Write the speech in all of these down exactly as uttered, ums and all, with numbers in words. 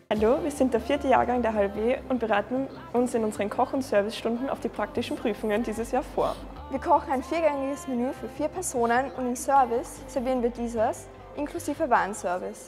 Hallo, wir sind der vierte Jahrgang der H L W und bereiten uns in unseren Koch- und Servicestunden auf die praktischen Prüfungen dieses Jahr vor. Wir kochen ein viergängiges Menü für vier Personen und im Service servieren wir dieses inklusive Warenservice.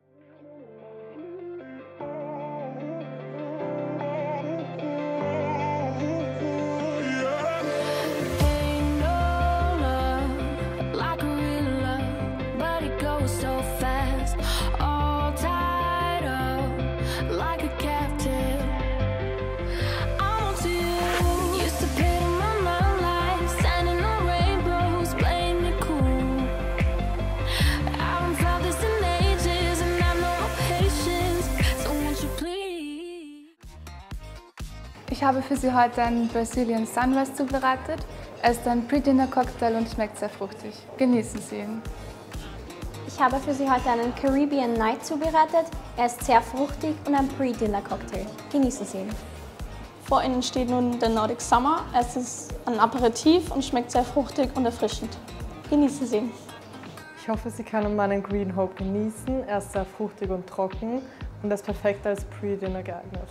Ich habe für Sie heute einen Brazilian Sunrise zubereitet. Er ist ein Pre-Dinner-Cocktail und schmeckt sehr fruchtig. Genießen Sie ihn. Ich habe für Sie heute einen Caribbean Night zubereitet. Er ist sehr fruchtig und ein Pre-Dinner-Cocktail. Genießen Sie ihn. Vor Ihnen steht nun der Nordic Summer. Es ist ein Aperitif und schmeckt sehr fruchtig und erfrischend. Genießen Sie ihn. Ich hoffe, Sie können meinen Green Hope genießen. Er ist sehr fruchtig und trocken und ist perfekt als Pre-Dinner geeignet.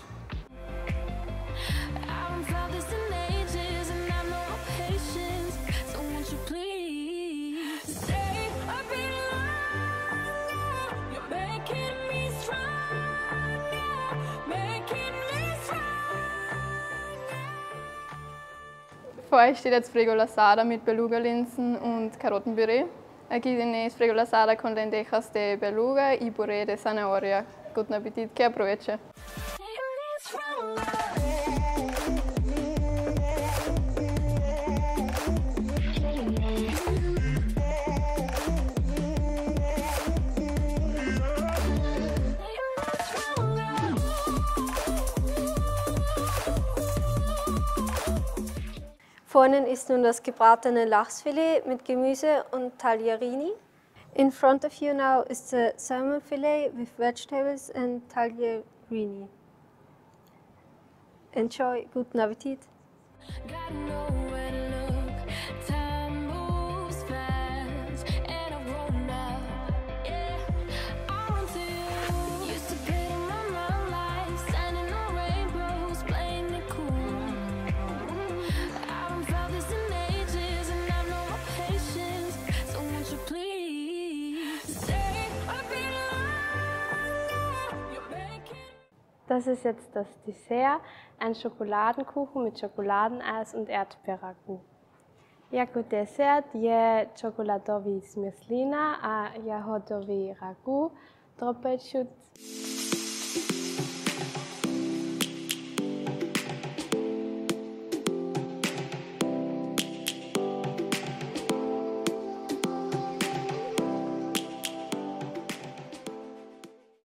Vor euch steht jetzt Fregola Sada mit Beluga-Linsen und Karottenpüree. Aquí tenéis Fregola Sada con lentejas de beluga y puré de zanahoria. Guten Appetit, que aproveche! Vor Ihnen ist nun das gebratene Lachsfilet mit Gemüse und Tagliarini. In front of you now is the salmon fillet with vegetables and tagliarini. Enjoy, guten Appetit! Das ist jetzt das Dessert, ein Schokoladenkuchen mit Schokoladeneis und Erdbeerragout. Jako dessert je čokoladový zmrzlina a jahodový ragout, drobec